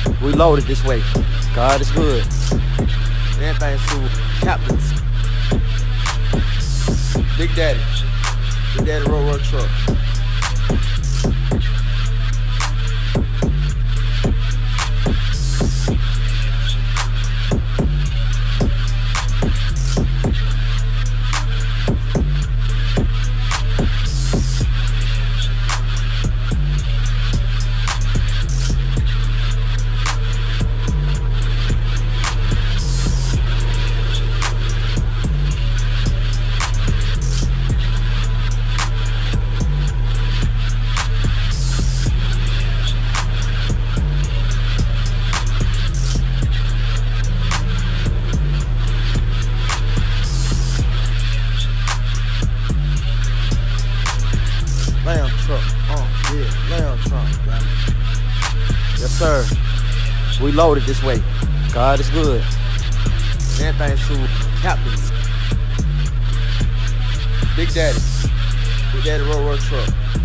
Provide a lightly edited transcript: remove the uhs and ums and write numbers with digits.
We loaded this way. God is good. Everything super captains. Big Daddy. Big Daddy roll truck. Lamb truck, yeah, lamb truck, man. Yes, sir. We loaded this way. God is good. Everything super captains. Big Daddy. Big Daddy roll truck.